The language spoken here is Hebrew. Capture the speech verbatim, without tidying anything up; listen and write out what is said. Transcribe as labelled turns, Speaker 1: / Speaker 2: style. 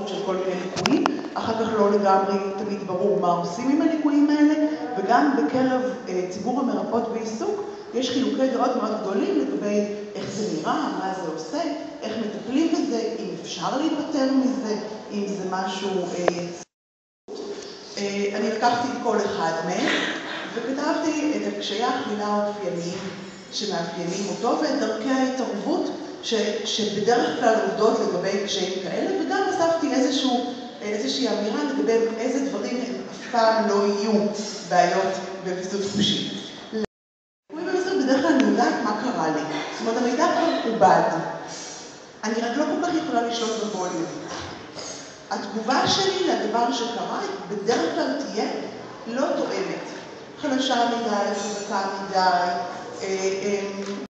Speaker 1: של כל מיני ליקויים, אחר כך לא לגמרי תמיד ברור מה עושים עם הליקויים האלה, וגם בקרב ציבור המרפאות בעיסוק יש חילוקי דעות מאוד גדולים לגבי איך זה נראה, מה זה עושה, איך מטפלים בזה, אם אפשר להיפטר מזה, אם זה משהו יציבות. אני לקחתי את כל אחד מהם וכתבתי את קשיי האכילה האופייניים שמאפיינים אותו ואת דרכי ההתערבות ש, שבדרך כלל עובדות לגבי קשיים כאלה, וגם אספתי איזשהו, איזושהי אמירה לגבי איזה דברים אף פעם לא יהיו בעיות בוויסות חושי. בדרך כלל אני יודעת מה קרה לי. זאת אומרת, המידע כבר עובד. אני רק לא כל כך יכולה לשלוט בווליום. התגובה שלי לדבר שקרה בדרך כלל תהיה לא תואמת. חלשה מדי, חזקה מדי,